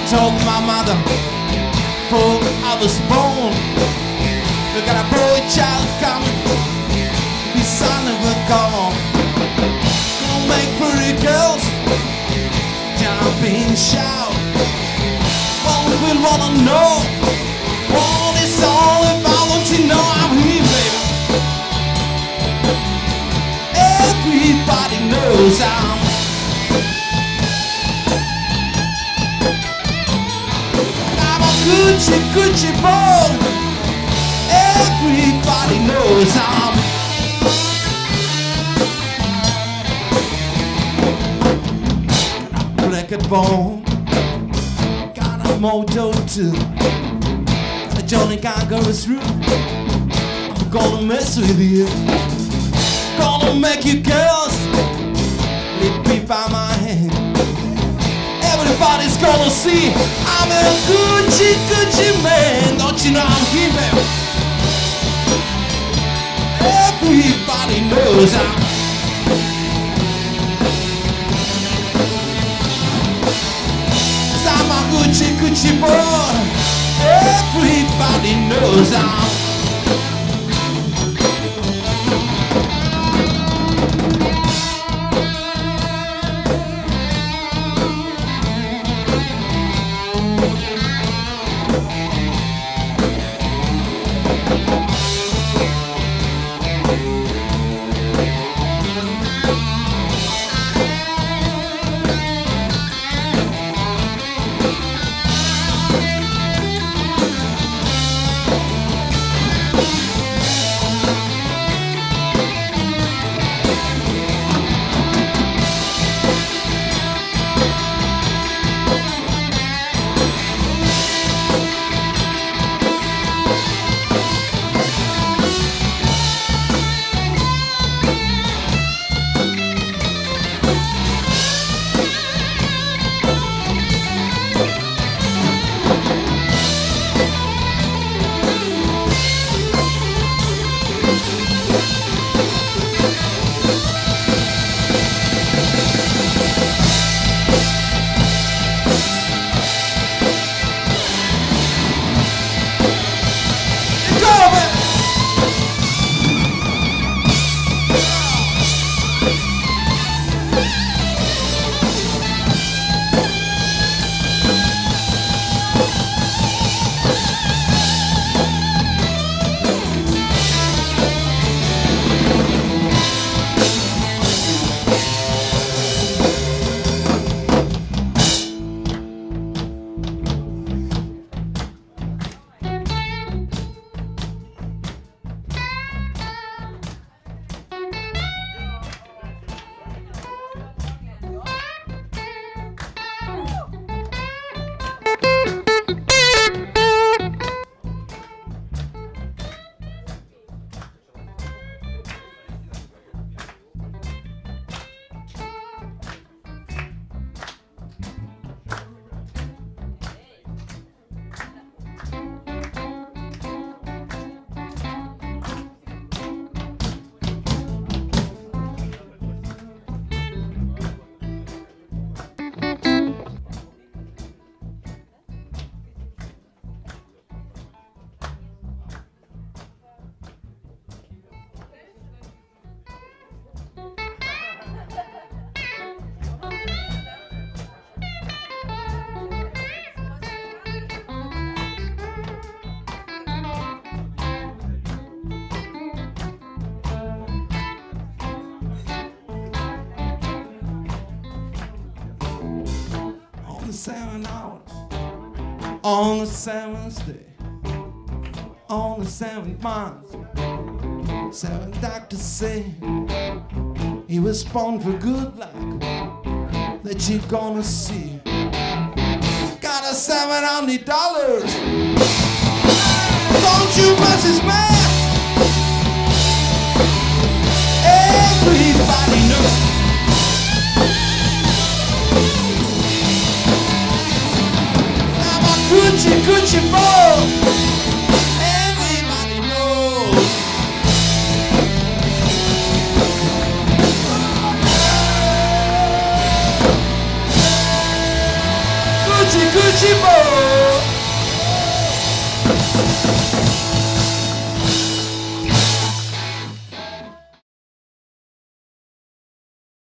told my mother, before I was born, we got a boy child coming, the son of a gun. Gonna make pretty girls jump and shout. Well, we'll wanna know what it's all about. Don't you know I'm here, baby? Everybody knows I'm Hoochie Coochie Man. Everybody knows I'm black and bone. Got a mojo too. Got a Johnny Concheroo. I'm gonna mess with you. Gonna make you girls leave me by my hand. Everybody's gonna see I'm a Hoochie Coochie Man. Don't you know I'm here, man? Everybody knows I'm a Hoochie Coochie boy. Everybody knows I'm on the 7th day, on the 7th month, 7 doctors say he was born for good luck that you're gonna see. Got a $700. Don't you mess his man. Everybody knows. Hoochie Coochie Man. Everybody knows. Hoochie Coochie Man.